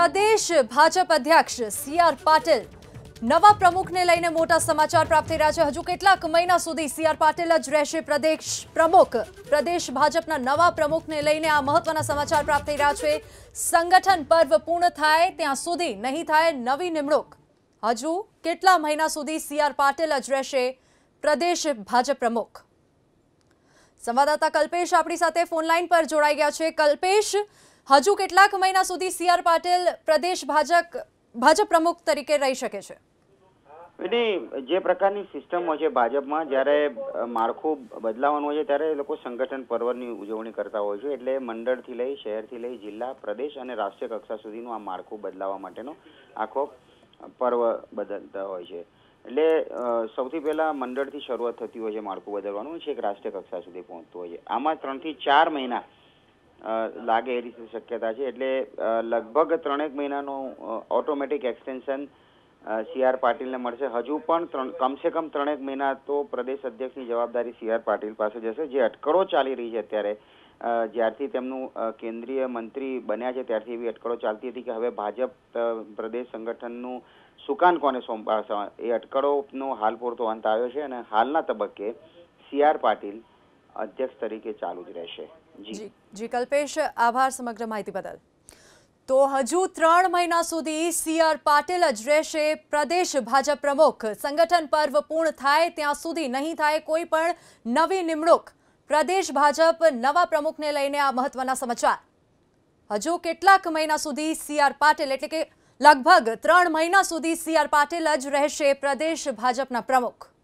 प्रदेश भाजप अध्यक्ष सीआर पाटिल नवा प्रमुखने लईने मोटा समाचार प्राप्त थई रह्या छे। हजू केटलाक महीना सुधी सीआर पाटिल ज रहेशे प्रदेश प्रमुख। प्रदेश भाजपना नवा प्रमुखने लईने आ महत्वना समाचार प्राप्त थई रह्या छे। संगठन पर्व पूर्ण थाय त्यां सुधी नहीं थाय नवी निमणूक। हजू केटला महीना सुधी सीआर पाटिल ज रहेशे प्रदेश भाजप प्रमुख। संवाददाता कल्पेश अपनी साथे फोनलाइन पर जोड़ाई गया है। कल्पेश, हजू केटलाक महीना सुधी सीआर पाटिल प्रदेश भाजप प्रमुख तरीके रही शके छे? जे प्रकारनी सिस्टम होय छे भाजपमां, ज्यारे माळखुं बदलाववानुं होय छे त्यारे ए लोको संगठन पर्वनी उजवणी करता होय छे। एटले मंडळथी लई, शहेरथी लई, जिल्ला, प्रदेश अने राष्ट्रीय कक्षा सुधीनुं आ माळखुं बदलाववा माटेनो आखो पर्व बदलता होय छे। એટલે સૌથી પહેલા મંડળથી શરૂઆત થતી હોય છે માળખું બદલવાનું, છેક રાષ્ટ્રીય કક્ષા સુધી પહોંચતું હોય છે। આમાં 3 થી 4 મહિના લાગે એ રીતે શક્યતા છે। એટલે લગભગ 3 મહિનાનો ઓટોમેટિક એક્સટેન્શન સીઆર પાટીલને મળશે। હજુ પણ કમસે કમ 3 મહિના તો પ્રદેશ અધ્યક્ષની જવાબદારી સીઆર પાટીલ પાસે જશે। જે અટકળો ચાલી રહી છે અત્યારે, જ્યારથી તેમનું કેન્દ્રીય મંત્રી બન્યા છે ત્યારથી એવી અટકળો ચાલતી હતી કે હવે ભાજપ પ્રદેશ સંગઠનનું સુકાન કોને સોંપાશે। એ અટકળોનો હાલ પૂરતો અંત આવ્યો છે અને હાલના તબક્કે સીઆર પાટીલ અધ્યક્ષ તરીકે ચાલુ જ રહેશે। જી કલ્પેશ, આભાર સમગ્ર માહિતી બદલ। તો હજુ 3 મહિના સુધી सीआर पाटिल ज रहेशे प्रदेश भाजप प्रमुख। संगठन पर्व पूर्ण थाय त्यां सुधी नहीं थाय कोई पण नवी निमणूक। प्रदेश भाजप नवा प्रमुखने लईने आ महत्वना समाचार। हजू केटलाक महीना सुधी सीआर पाटिल एटले के लगभग 3 महीना सुधी सीआर पाटिल ज रहेशे प्रदेश भाजपना प्रमुख।